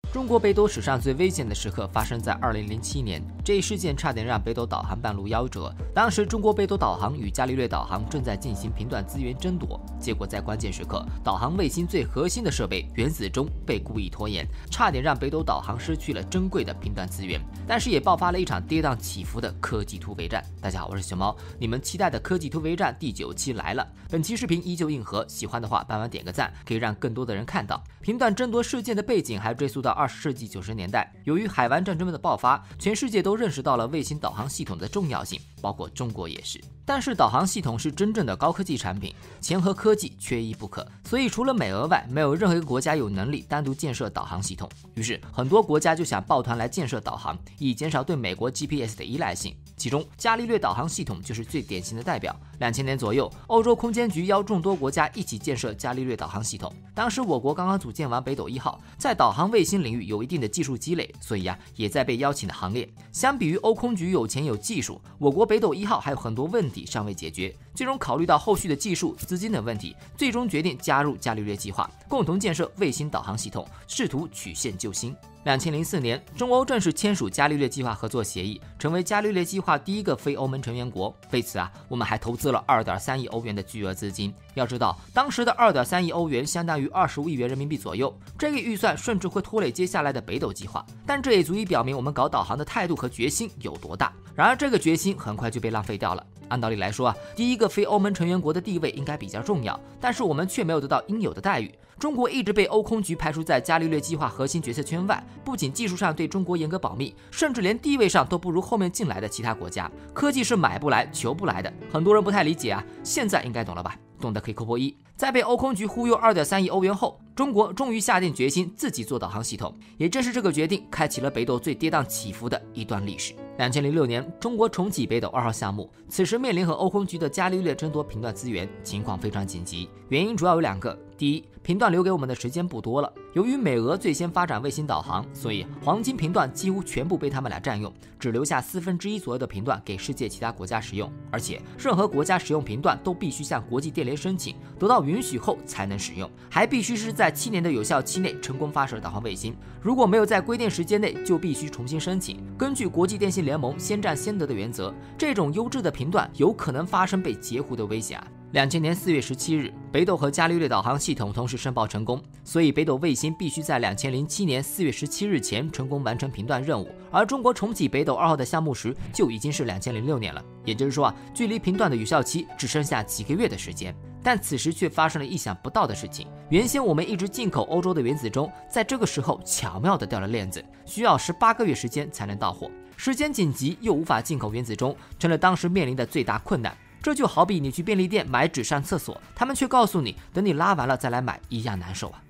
中国北斗史上最危险的时刻发生在2007年，这一事件差点让北斗导航半路夭折。当时中国北斗导航与伽利略导航正在进行频段资源争夺，结果在关键时刻，导航卫星最核心的设备原子钟被故意拖延，差点让北斗导航失去了珍贵的频段资源。但是也爆发了一场跌宕起伏的科技突围战。大家好，我是熊猫，你们期待的科技突围战第9期来了。本期视频依旧硬核，喜欢的话帮忙点个赞，可以让更多的人看到。频段争夺事件的背景还追溯到20世纪90年代，由于海湾战争的爆发，全世界都认识到了卫星导航系统的重要性，包括中国也是。但是导航系统是真正的高科技产品，钱和科技缺一不可，所以除了美俄外，没有任何一个国家有能力单独建设导航系统。于是很多国家就想抱团来建设导航，以减少对美国 GPS 的依赖性。其中伽利略导航系统就是最典型的代表。2000年左右，欧洲空间局邀众多国家一起建设伽利略导航系统。当时我国刚刚组建完北斗1号，在导航卫星领域有一定的技术积累，所以也在被邀请的行列。相比于欧空局有钱有技术，我国北斗1号还有很多问题尚未解决。最终考虑到后续的技术、资金等问题，最终决定加入伽利略计划，共同建设卫星导航系统，试图曲线救星。2004年，中欧正式签署伽利略计划合作协议，成为伽利略计划第一个非欧盟成员国。为此我们还投资了2.3亿欧元的巨额资金。要知道，当时的2.3亿欧元相当于25亿元人民币左右，这个预算甚至会拖累接下来的北斗计划。但这也足以表明我们搞导航的态度和决心有多大。然而，这个决心很快就被浪费掉了。按道理来说第一个非欧盟成员国的地位应该比较重要，但是我们却没有得到应有的待遇。中国一直被欧空局排除在伽利略计划核心决策圈外，不仅技术上对中国严格保密，甚至连地位上都不如后面进来的其他国家。科技是买不来求不来的，很多人不太理解现在应该懂了吧？懂得可以扣破1。在被欧空局忽悠2.3亿欧元后，中国终于下定决心自己做导航系统。也正是这个决定，开启了北斗最跌宕起伏的一段历史。2006年，中国重启北斗2号项目，此时面临和欧空局的伽利略争夺频段资源，情况非常紧急。原因主要有2个。第一，频段留给我们的时间不多了。由于美俄最先发展卫星导航，所以黄金频段几乎全部被他们俩占用，只留下1/4左右的频段给世界其他国家使用。而且任何国家使用频段都必须向国际电联申请，得到允许后才能使用，还必须是在7年的有效期内成功发射导航卫星。如果没有在规定时间内，就必须重新申请。根据国际电信联盟先占先得的原则，这种优质的频段有可能发生被截胡的危险2000年4月17日，北斗和伽利略导航系统同时申报成功，所以北斗卫星必须在2007年4月17日前成功完成频段任务。而中国重启北斗2号的项目时，就已经是2006年了，也就是说距离频段的有效期只剩下几个月的时间。但此时却发生了意想不到的事情，原先我们一直进口欧洲的原子钟，在这个时候巧妙地掉了链子，需要18个月时间才能到货。时间紧急又无法进口原子钟，成了当时面临的最大困难。这就好比你去便利店买纸上厕所，他们却告诉你等你拉完了再来买，一样难受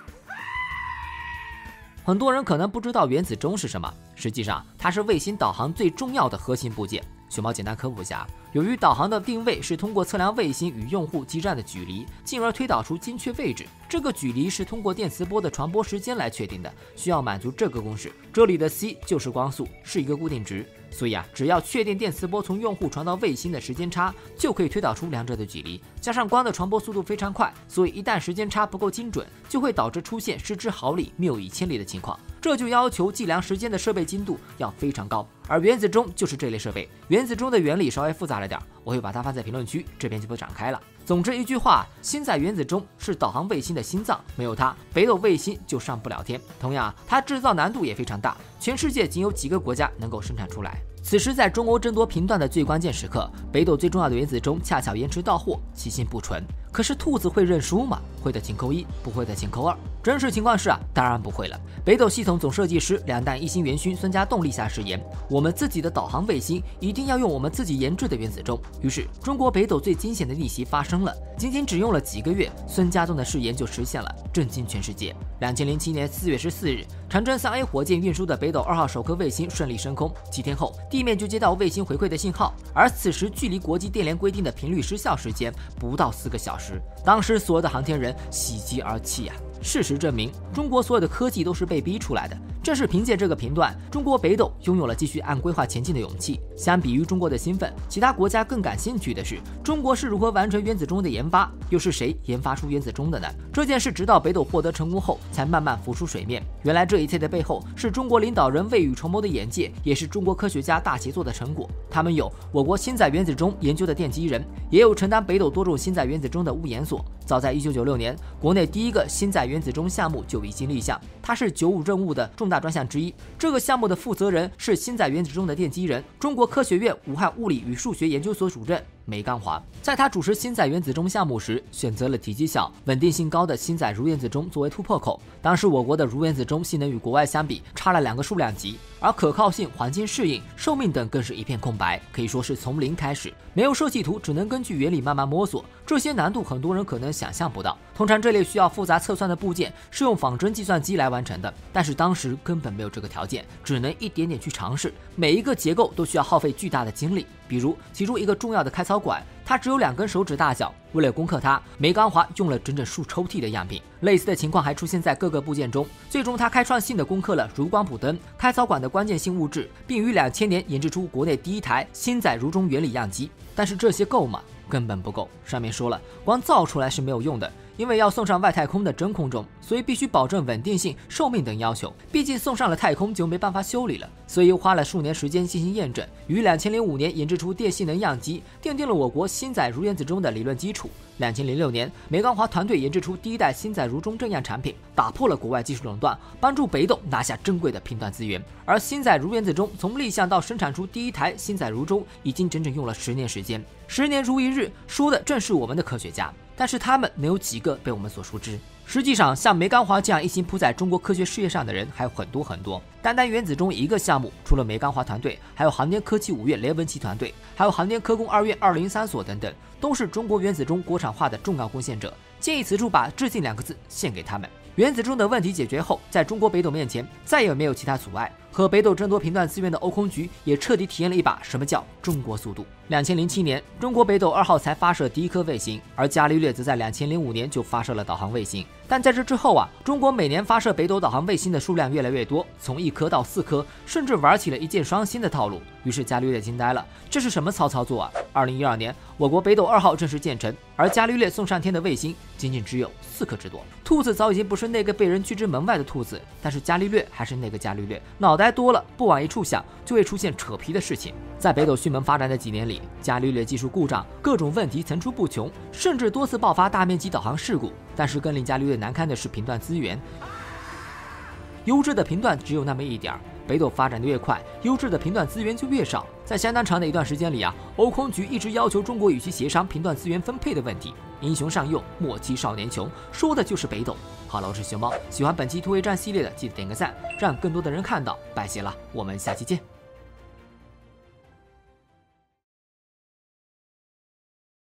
很多人可能不知道原子钟是什么，实际上它是卫星导航最重要的核心部件。熊猫简单科普一下，由于导航的定位是通过测量卫星与用户基站的距离，进而推导出精确位置。这个距离是通过电磁波的传播时间来确定的，需要满足这个公式。这里的 c 就是光速，是一个固定值。所以只要确定电磁波从用户传到卫星的时间差，就可以推导出两者的距离。加上光的传播速度非常快，所以一旦时间差不够精准，就会导致出现失之毫厘谬以千里的情况。这就要求计量时间的设备精度要非常高，而原子钟就是这类设备。原子钟的原理稍微复杂了点，我会把它放在评论区，这边就不展开了。总之一句话，星载原子钟是导航卫星的心脏，没有它，北斗卫星就上不了天。同样，它制造难度也非常大，全世界仅有几个国家能够生产出来。此时在中欧争夺频段的最关键时刻，北斗最重要的原子钟恰巧延迟到货，其心不纯。可是兔子会认输吗？会的请扣1，不会的请扣2。真实情况是当然不会了。北斗系统总设计师2弹一星元勋孙家栋立下誓言，我们自己的导航卫星一定要用我们自己研制的原子钟。于是中国北斗最惊险的逆袭发生了，仅仅只用了几个月，孙家栋的誓言就实现了，震惊全世界。2007年4月14日，长征3A 火箭运输的北斗2号首颗卫星顺利升空，几天后地面就接到卫星回馈的信号，而此时距离国际电联规定的频率失效时间不到4个小时，当时所有的航天人喜极而泣事实证明，中国所有的科技都是被逼出来的。正是凭借这个评断，中国北斗拥有了继续按规划前进的勇气。相比于中国的兴奋，其他国家更感兴趣的是，中国是如何完成原子钟的研发，又是谁研发出原子钟的呢？这件事直到北斗获得成功后，才慢慢浮出水面。原来这一切的背后，是中国领导人未雨绸缪的眼界，也是中国科学家大协作的成果。他们有我国星载原子钟研究的奠基人，也有承担北斗多种星载原子钟的物研所。早在1996年，国内第一个星载原子钟项目就已经立项，它是95任务的重大专项之一。这个项目的负责人是星载原子钟的奠基人，中国科学院武汉物理与数学研究所主任梅冈华。在他主持星载原子钟项目时，选择了体积小、稳定性高的星载铷原子钟作为突破口。当时我国的铷原子钟性能与国外相比差了2个数量级，而可靠性、环境适应、寿命等更是一片空白，可以说是从零开始，没有设计图，只能根据原理慢慢摸索。这些难度很多人可能想象不到。通常这类需要复杂测算的部件是用仿真计算机来完成的，但是当时根本没有这个条件，只能一点点去尝试。每一个结构都需要耗费巨大的精力，比如其中一个重要的开槽管，它只有2根手指大小。为了攻克它，梅冈华用了整整数抽屉的样品。类似的情况还出现在各个部件中。最终他开创性的攻克了铷光谱灯开槽管的关键性物质，并于2000年研制出国内第一台星载铷钟原理样机。但是这些够吗？根本不够。上面说了，光造出来是没有用的，因为要送上外太空的真空中，所以必须保证稳定性、寿命等要求。毕竟送上了太空就没办法修理了，所以又花了数年时间进行验证。于2005年研制出电性能样机，奠定了我国星载铷原子钟的理论基础。2006年，梅冈华团队研制出第一代星载铷钟正样产品，打破了国外技术垄断，帮助北斗拿下珍贵的频段资源。而星载铷原子钟从立项到生产出第一台星载铷钟，已经整整用了10年时间。10年如一日，说的正是我们的科学家，但是他们能有几个被我们所熟知？实际上，像梅冈华这样一心扑在中国科学事业上的人还有很多很多。单单原子钟一个项目，除了梅冈华团队，还有航天科技5院雷文奇团队，还有航天科工2院203所等等，都是中国原子钟国产化的重要贡献者。建议此处把致敬2个字献给他们。原子钟的问题解决后，在中国北斗面前再也没有其他阻碍。和北斗争夺频段资源的欧空局也彻底体验了一把什么叫中国速度。2007年，中国北斗2号才发射第一颗卫星，而伽利略则在2005年就发射了导航卫星。但在这之后啊，中国每年发射北斗导航卫星的数量越来越多，从1颗到4颗，甚至玩起了一箭双星的套路。于是伽利略惊呆了，这是什么操作啊？2012年，我国北斗2号正式建成，而伽利略送上天的卫星仅仅只有4颗之多。兔子早已经不是那个被人拒之门外的兔子，但是伽利略还是那个伽利略，脑袋多了，不往一处想，就会出现扯皮的事情。在北斗迅猛发展的几年里，伽利略技术故障，各种问题层出不穷，甚至多次爆发大面积导航事故。但是更令伽利略难堪的是频段资源，优质的频段只有那么一点儿。北斗发展的越快，优质的频段资源就越少。在相当长的一段时间里啊，欧空局一直要求中国与其协商频段资源分配的问题。英雄上幼，莫欺少年穷，说的就是北斗。好了，我是熊猫，喜欢本期突围战系列的记得点个赞，让更多的人看到。拜谢了，我们下期见。